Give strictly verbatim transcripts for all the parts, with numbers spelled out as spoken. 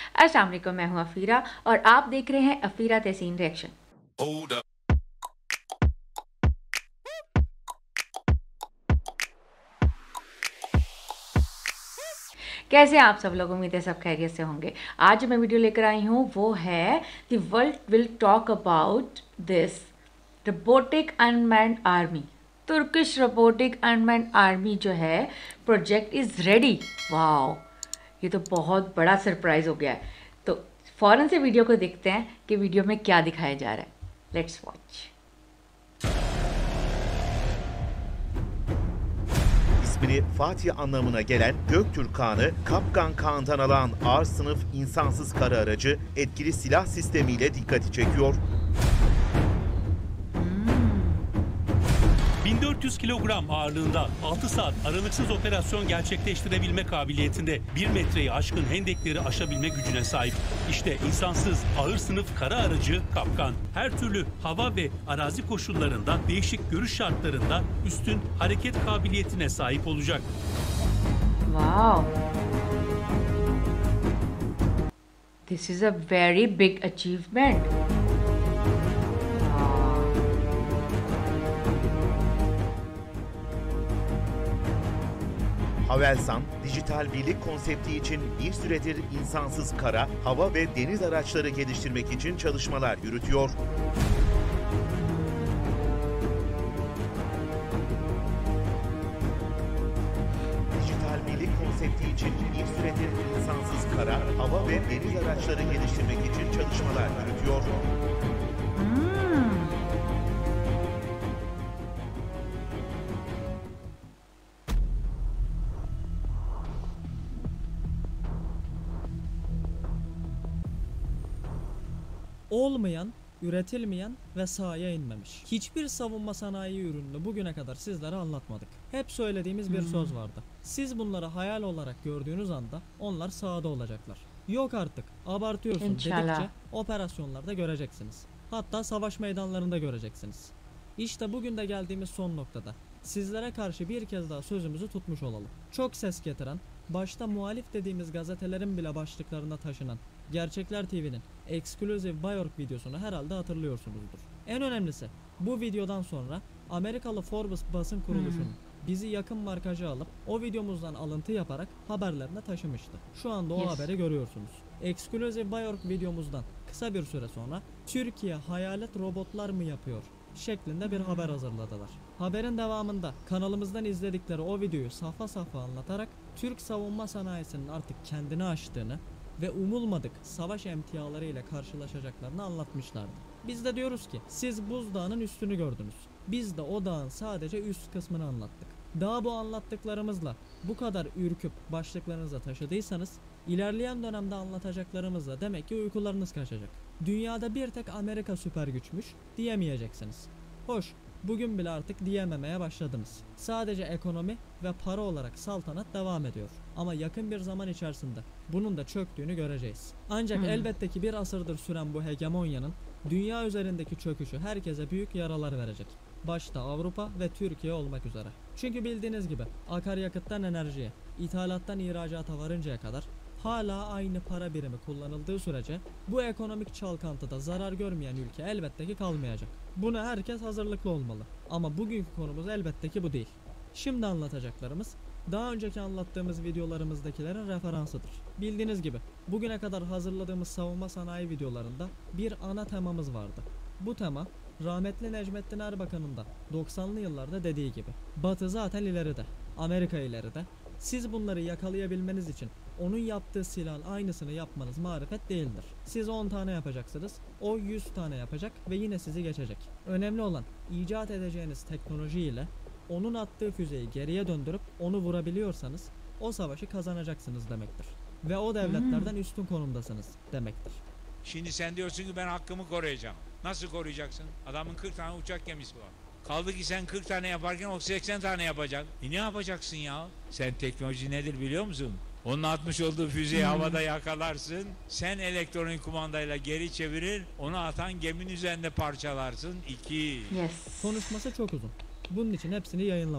अस्सलाम वालेकुम, मैं हूं अफीरा और आप देख रहे हैं अफीरा तहसीन रिएक्शन। कैसे आप सब लोग, उम्मीद है सब खैरियत से होंगे। आज जो मैं वीडियो लेकर आई हूँ वो है the world will talk about this robotic unmanned army. Turkish robotic unmanned army जो है प्रोजेक्ट इज़ रेडी। वाओ, ये तो बहुत बड़ा सरप्राइज़ हो गया है। तो फ़ौरन से वीडियो को देखते हैं कि वीडियो में क्या दिखाया जा रहा है। Let's watch. İsmini Fatih anlamına gelen Göktürk Kağan'ı Kapkan Kağan'dan alan ağır sınıf insansız kara aracı etkili silah sistemiyle dikkati çekiyor. bin dört yüz kilogram ağırlığında altı saat aralıksız operasyon gerçekleştirebilme kabiliyetinde bir metreyi aşkın hendekleri aşabilme gücüne sahip. İşte insansız ağır sınıf kara aracı Kapkan. Her türlü hava ve arazi koşullarında değişik görüş şartlarında üstün hareket kabiliyetine sahip olacak. Wow. This is a very big achievement. Havelsan, dijital birlik konsepti için bir süredir insansız kara, hava ve deniz araçları geliştirmek için çalışmalar yürütüyor. Dijital birlik konsepti için bir süredir insansız kara, hava ve deniz araçları geliştirmek için çalışmalar yürütüyor. Olmayan, üretilmeyen ve sahaya inmemiş. Hiçbir savunma sanayi ürününü bugüne kadar sizlere anlatmadık. Hep söylediğimiz bir söz vardı. Siz bunları hayal olarak gördüğünüz anda onlar sahada olacaklar. Yok artık, abartıyorsun İnşallah dedikçe operasyonlarda göreceksiniz. Hatta savaş meydanlarında göreceksiniz. İşte bugün de geldiğimiz son noktada sizlere karşı bir kez daha sözümüzü tutmuş olalım. Çok ses getiren, başta muhalif dediğimiz gazetelerin bile başlıklarında taşınan Gerçekler T V'nin Exclusive Bayork videosunu herhalde hatırlıyorsunuzdur. En önemlisi, bu videodan sonra Amerikalı Forbes basın kuruluşunun bizi yakın markajı alıp o videomuzdan alıntı yaparak haberlerine taşımıştı. Şu anda o Yes. haberi görüyorsunuz. Exclusive Bayork videomuzdan kısa bir süre sonra Türkiye hayalet robotlar mı yapıyor şeklinde bir haber hazırladılar. Haberin devamında kanalımızdan izledikleri o videoyu safha safha anlatarak Türk savunma sanayisinin artık kendini aştığını ve umulmadık savaş emtiaları ile karşılaşacaklarını anlatmışlardı. Biz de diyoruz ki siz buzdağının üstünü gördünüz. Biz de o dağın sadece üst kısmını anlattık. Daha bu anlattıklarımızla bu kadar ürküp başlıklarınıza taşıdıysanız ilerleyen dönemde anlatacaklarımızla demek ki uykularınız kaçacak. Dünyada bir tek Amerika süper güçmüş diyemeyeceksiniz. Hoş, bugün bile artık diyememeye başladınız. Sadece ekonomi ve para olarak saltanat devam ediyor. Ama yakın bir zaman içerisinde bunun da çöktüğünü göreceğiz. Ancak Hmm. elbette ki bir asırdır süren bu hegemonyanın dünya üzerindeki çöküşü herkese büyük yaralar verecek. Başta Avrupa ve Türkiye olmak üzere. Çünkü bildiğiniz gibi akaryakıttan enerjiye, ithalattan ihracata varıncaya kadar hala aynı para birimi kullanıldığı sürece bu ekonomik çalkantıda zarar görmeyen ülke elbette ki kalmayacak. Buna herkes hazırlıklı olmalı. Ama bugünkü konumuz elbette ki bu değil. Şimdi anlatacaklarımız daha önceki anlattığımız videolarımızdakilerin referansıdır. Bildiğiniz gibi bugüne kadar hazırladığımız savunma sanayi videolarında bir ana temamız vardı. Bu tema rahmetli Necmettin Erbakan'ın da doksanlı yıllarda dediği gibi Batı zaten ileride, Amerika ileride. Siz bunları yakalayabilmeniz için onun yaptığı silahın aynısını yapmanız marifet değildir. Siz on tane yapacaksınız, o yüz tane yapacak ve yine sizi geçecek. Önemli olan icat edeceğiniz teknoloji ile onun attığı füzeyi geriye döndürüp onu vurabiliyorsanız o savaşı kazanacaksınız demektir. Ve o devletlerden üstün konumdasınız demektir. Şimdi sen diyorsun ki ben hakkımı koruyacağım. Nasıl koruyacaksın? Adamın kırk tane uçak gemisi var. Kaldı ki sen kırk tane yaparken o seksen tane yapacak. E ne yapacaksın ya? Sen teknoloji nedir biliyor musun? Onun atmış olduğu füzeyi havada yakalarsın. Sen elektronik kumandayla geri çevirir. Onu atan geminin üzerinde parçalarsın. İki. Yes. Konuşması çok uzun. Bunun için hepsini yayınlamadık.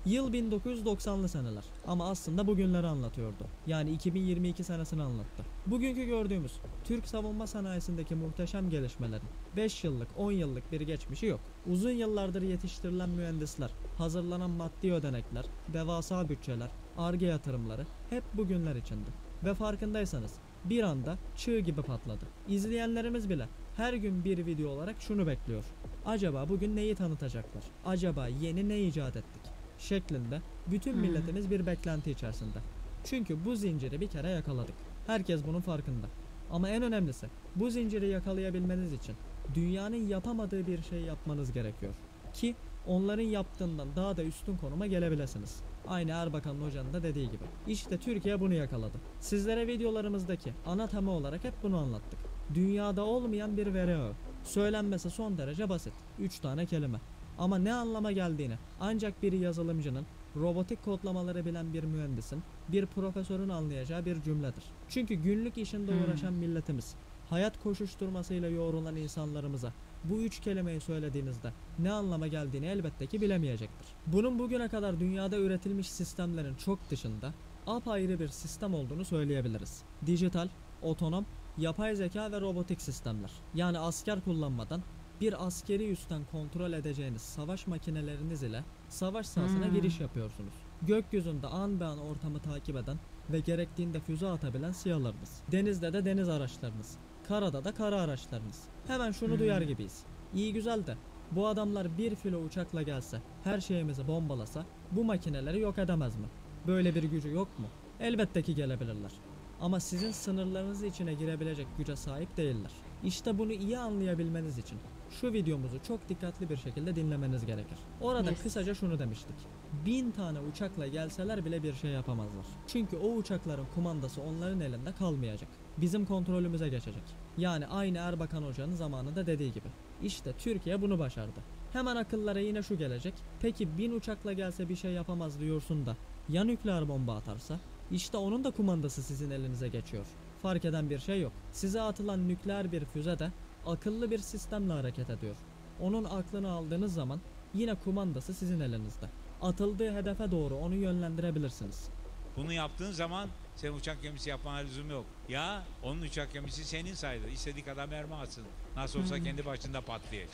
Yıl bin dokuz yüz doksanlı seneler ama aslında bugünleri anlatıyordu. Yani iki bin yirmi iki senesini anlattı. Bugünkü gördüğümüz Türk savunma sanayisindeki muhteşem gelişmelerin beş yıllık on yıllık bir geçmişi yok. Uzun yıllardır yetiştirilen mühendisler, hazırlanan maddi ödenekler, devasa bütçeler, Ar-Ge yatırımları hep bugünler içindi. Ve farkındaysanız bir anda çığ gibi patladı. İzleyenlerimiz bile her gün bir video olarak şunu bekliyor. Acaba bugün neyi tanıtacaklar? Acaba yeni ne icat ettik? Şeklinde bütün milletimiz bir beklenti içerisinde. Çünkü bu zinciri bir kere yakaladık. Herkes bunun farkında. Ama en önemlisi bu zinciri yakalayabilmeniz için dünyanın yapamadığı bir şey yapmanız gerekiyor. Ki onların yaptığından daha da üstün konuma gelebilirsiniz. Aynı Erbakan Hoca'nın da dediği gibi. İşte Türkiye bunu yakaladı. Sizlere videolarımızdaki ana tema olarak hep bunu anlattık. Dünyada olmayan bir veri ağı. Söylenmesi son derece basit. üç tane kelime. Ama ne anlama geldiğini ancak bir yazılımcının, robotik kodlamaları bilen bir mühendisin, bir profesörün anlayacağı bir cümledir. Çünkü günlük işinde uğraşan milletimiz, hayat koşuşturmasıyla yoğrulan insanlarımıza bu üç kelimeyi söylediğinizde ne anlama geldiğini elbette ki bilemeyecektir. Bunun bugüne kadar dünyada üretilmiş sistemlerin çok dışında apayrı bir sistem olduğunu söyleyebiliriz. Dijital, otonom, yapay zeka ve robotik sistemler. Yani asker kullanmadan bir askeri üstten kontrol edeceğiniz savaş makineleriniz ile savaş sahasına Hmm. giriş yapıyorsunuz. Gökyüzünde an be an ortamı takip eden ve gerektiğinde füze atabilen sihalarınız. Denizde de deniz araçlarınız. Karada da kara araçlarınız. Hemen şunu duyar gibiyiz. İyi güzel de bu adamlar bir filo uçakla gelse, her şeyimizi bombalasa bu makineleri yok edemez mi? Böyle bir gücü yok mu? Elbette ki gelebilirler. Ama sizin sınırlarınız içine girebilecek güce sahip değiller. İşte bunu iyi anlayabilmeniz için şu videomuzu çok dikkatli bir şekilde dinlemeniz gerekir. Orada Yes. kısaca şunu demiştik. Bin tane uçakla gelseler bile bir şey yapamazlar. Çünkü o uçakların kumandası onların elinde kalmayacak. Bizim kontrolümüze geçecek. Yani aynı Erbakan Hoca'nın zamanında dediği gibi. İşte Türkiye bunu başardı. Hemen akıllara yine şu gelecek. Peki bin uçakla gelse bir şey yapamaz diyorsun da ya nükleer bomba atarsa? İşte onun da kumandası sizin elinize geçiyor. Fark eden bir şey yok. Size atılan nükleer bir füze de akıllı bir sistemle hareket ediyor. Onun aklını aldığınız zaman yine kumandası sizin elinizde. Atıldığı hedefe doğru onu yönlendirebilirsiniz. Bunu yaptığın zaman sen uçak gemisi yapmana lüzum yok. Ya onun uçak gemisi senin sayılır. İstediği kadar mermi atsın. Nasıl olsa kendi başında patlayacak.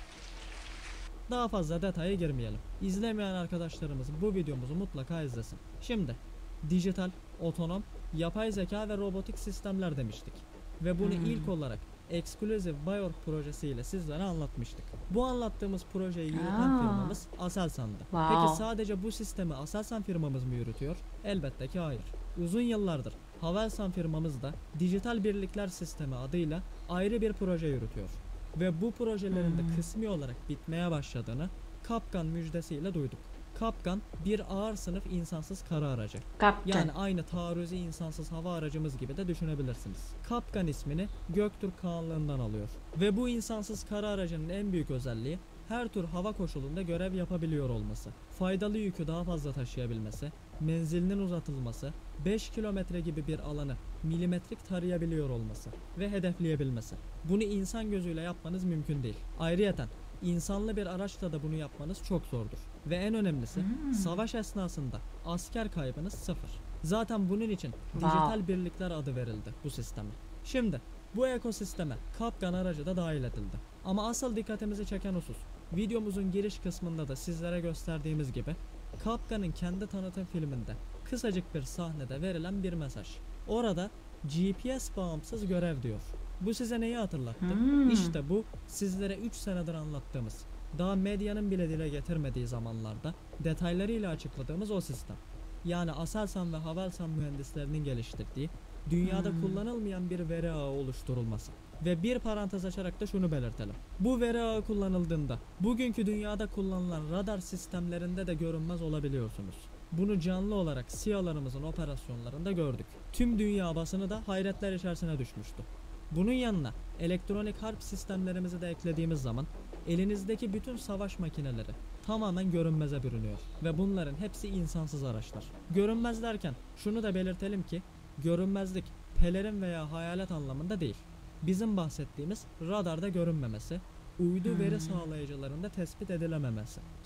Daha fazla detaya girmeyelim. İzlemeyen arkadaşlarımız bu videomuzu mutlaka izlesin. Şimdi dijital, otonom, yapay zeka ve robotik sistemler demiştik. Ve bunu ilk olarak Exclusive Biorg projesiyle sizlere anlatmıştık. Bu anlattığımız projeyi yürüten Aa. firmamız Aselsan'dı. Wow. Peki sadece bu sistemi Aselsan firmamız mı yürütüyor? Elbette ki hayır. Uzun yıllardır Havelsan firmamız da Dijital Birlikler Sistemi adıyla ayrı bir proje yürütüyor. Ve bu projelerin de kısmi olarak bitmeye başladığını Kapkan müjdesiyle duyduk. Kapkan bir ağır sınıf insansız kara aracı. Kaptan. Yani aynı taarruzi insansız hava aracımız gibi de düşünebilirsiniz. Kapkan ismini Göktürk Kağanlığından alıyor. Ve bu insansız kara aracının en büyük özelliği her tür hava koşulunda görev yapabiliyor olması. Faydalı yükü daha fazla taşıyabilmesi, menzilinin uzatılması, beş kilometre gibi bir alanı milimetrik tarayabiliyor olması ve hedefleyebilmesi. Bunu insan gözüyle yapmanız mümkün değil. Ayrıyeten insanlı bir araçla da bunu yapmanız çok zordur. Ve en önemlisi savaş esnasında asker kaybınız sıfır. Zaten bunun için Wow. dijital birlikler adı verildi bu sisteme. Şimdi bu ekosisteme Kapkan aracı da dahil edildi. Ama asıl dikkatimizi çeken husus, videomuzun giriş kısmında da sizlere gösterdiğimiz gibi Kapkan'ın kendi tanıtım filminde kısacık bir sahnede verilen bir mesaj. Orada G P S bağımsız görev diyor. Bu size neyi hatırlattı? Hmm. İşte bu sizlere üç senedir anlattığımız, daha medyanın bile dile getirmediği zamanlarda detaylarıyla açıkladığımız o sistem. Yani Aselsan ve Havelsan mühendislerinin geliştirdiği, dünyada kullanılmayan bir veri ağı oluşturulması. Ve bir parantez açarak da şunu belirtelim. Bu veri ağı kullanıldığında bugünkü dünyada kullanılan radar sistemlerinde de görünmez olabiliyorsunuz. Bunu canlı olarak SİHA'larımızın operasyonlarında gördük. Tüm dünya basını da hayretler içerisine düşmüştü. Bunun yanına elektronik harp sistemlerimizi de eklediğimiz zaman elinizdeki bütün savaş makineleri tamamen görünmeze bürünüyor. Ve bunların hepsi insansız araçlar. Görünmez derken şunu da belirtelim ki görünmezlik pelerin veya hayalet anlamında değil. Bizim bahsettiğimiz radarda görünmemesi, uydu veri sağlayıcılarında tespit edilememesi. Ki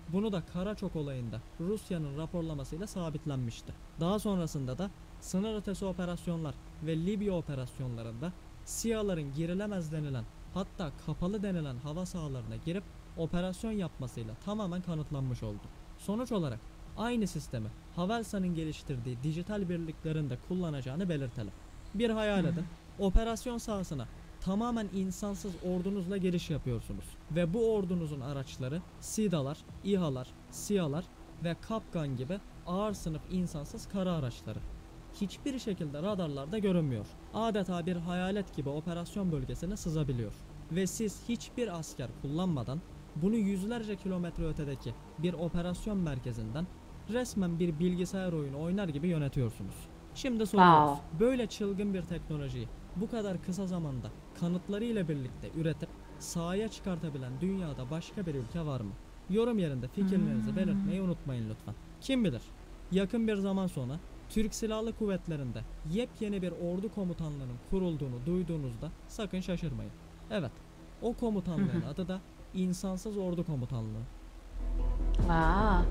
Bunu da Karaçok olayında Rusya'nın raporlamasıyla sabitlenmişti. Daha sonrasında da sınır ötesi operasyonlar ve Libya operasyonlarında SİHA'ların girilemez denilen, hatta kapalı denilen hava sahalarına girip operasyon yapmasıyla tamamen kanıtlanmış oldu. Sonuç olarak aynı sistemi Havelsan'ın geliştirdiği dijital birliklerin de kullanacağını belirtelim. Bir hayal edin, operasyon sahasına tamamen insansız ordunuzla giriş yapıyorsunuz ve bu ordunuzun araçları SİDA'lar, İHA'lar, SİHA'lar ve Kapkan gibi ağır sınıf insansız kara araçları. Hiçbir şekilde radarlarda görünmüyor. Adeta bir hayalet gibi operasyon bölgesine sızabiliyor. Ve siz hiçbir asker kullanmadan bunu yüzlerce kilometre ötedeki bir operasyon merkezinden resmen bir bilgisayar oyunu oynar gibi yönetiyorsunuz. Şimdi soruyoruz, Wow. böyle çılgın bir teknolojiyi bu kadar kısa zamanda kanıtlarıyla birlikte üretip sahaya çıkartabilen dünyada başka bir ülke var mı? Yorum yerinde fikirlerinizi belirtmeyi unutmayın lütfen. Kim bilir, yakın bir zaman sonra Türk Silahlı Kuvvetleri'nde yepyeni bir ordu komutanlığının kurulduğunu duyduğunuzda sakın şaşırmayın. Evet, o komutanlığın adı da İnsansız Ordu Komutanlığı. Wow.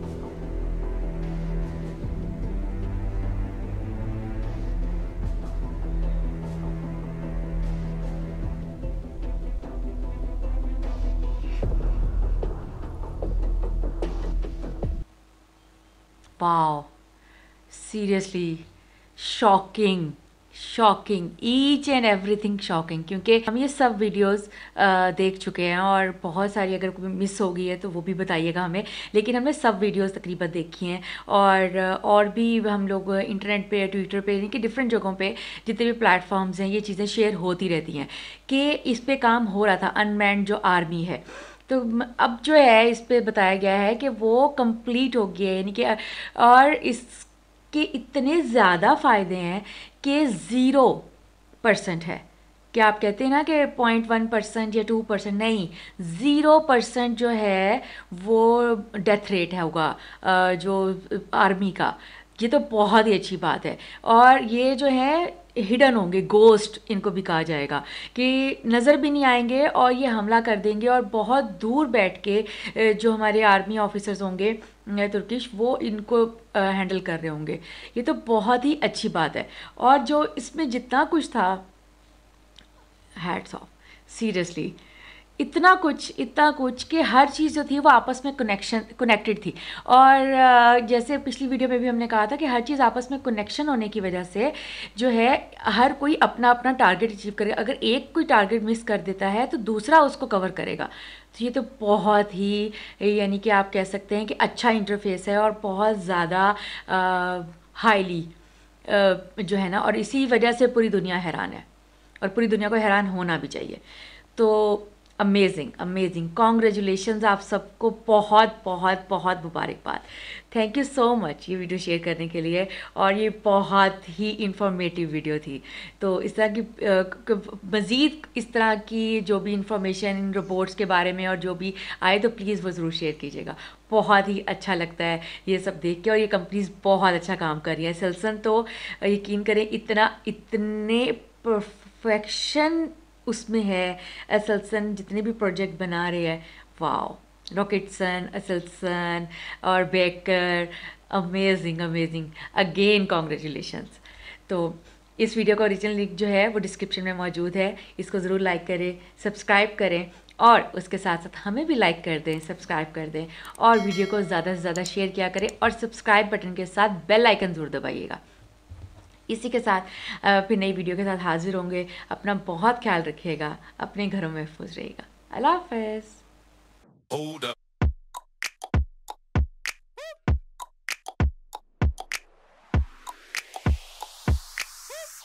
Wow. Seriously, shocking, shocking, each and everything shocking, क्योंकि हम ये सब वीडियोस देख चुके हैं और बहुत सारी अगर कोई मिस हो गई है तो वो भी बताइएगा हमें, लेकिन हमने सब वीडियोस तकरीबन देखी हैं और और भी हम लोग इंटरनेट पे, ट्विटर पे, यानी कि डिफरेंट जगहों पे जितने भी प्लेटफॉर्म्स हैं ये चीज़ें शेयर होती रहती हैं कि इस पे काम हो रहा था, अनमैन्ड जो आर्मी है। तो अब जो है इस पे बताया गया है कि वो कंप्लीट हो गया है, यानी कि और इसके इतने ज़्यादा फ़ायदे हैं कि ज़ीरो परसेंट है। क्या आप कहते हैं ना कि पॉइंट वन परसेंट या टू परसेंट, नहीं, ज़ीरो परसेंट जो है वो डेथ रेट है होगा जो आर्मी का। ये तो बहुत ही अच्छी बात है। और ये जो है हिडन होंगे, गोस्ट इनको भी कहा जाएगा, कि नज़र भी नहीं आएंगे और ये हमला कर देंगे और बहुत दूर बैठ के जो हमारे आर्मी ऑफिसर्स होंगे तुर्किश, वो इनको हैंडल कर रहे होंगे। ये तो बहुत ही अच्छी बात है। और जो इसमें जितना कुछ था, हैट्स ऑफ, सीरियसली, इतना कुछ इतना कुछ कि हर चीज़ जो थी वो आपस में कनेक्शन कनेक्टेड थी। और जैसे पिछली वीडियो में भी हमने कहा था कि हर चीज़ आपस में कनेक्शन होने की वजह से जो है हर कोई अपना अपना टारगेट अचीव करेगा। अगर एक कोई टारगेट मिस कर देता है तो दूसरा उसको कवर करेगा। तो ये तो बहुत ही, यानी कि आप कह सकते हैं कि अच्छा इंटरफेस है और बहुत ज़्यादा हाईली जो है ना, और इसी वजह से पूरी दुनिया हैरान है और पूरी दुनिया को हैरान होना भी चाहिए। तो अमेजिंग अमेजिंग, कॉन्ग्रेचुलेशंस आप सबको, बहुत बहुत बहुत मुबारकबाद। थैंक यू सो मच ये वीडियो शेयर करने के लिए, और ये बहुत ही इंफॉर्मेटिव वीडियो थी। तो इस तरह की मज़ीद इस तरह की जो भी इंफॉर्मेशन इन रिपोर्ट्स के बारे में और जो भी आए तो प्लीज़ वो ज़रूर शेयर कीजिएगा। बहुत ही अच्छा लगता है ये सब देख के, और ये कंपनीज बहुत अच्छा काम कर रही है। सेल्सन तो यकीन करें इतना इतने परफेक्शन उसमें है, एसेल्सन जितने भी प्रोजेक्ट बना रहे हैं, वाओ, रॉकेटसन, एसेल्सन और Baykar, amazing amazing, again congratulations. तो इस वीडियो का ओरिजिनल लिंक जो है वो डिस्क्रिप्शन में मौजूद है, इसको ज़रूर लाइक करें, सब्सक्राइब करें, और उसके साथ साथ हमें भी लाइक कर दें, सब्सक्राइब कर दें, और वीडियो को ज़्यादा से ज़्यादा शेयर किया करें, और सब्सक्राइब बटन के साथ बेल आइकन ज़रूर दबाइएगा। इसी के साथ फिर नई वीडियो के साथ हाजिर होंगे। अपना बहुत ख्याल रखिएगा, अपने घरों में महफूज रहिएगा। अल्लाह हाफ़िज़।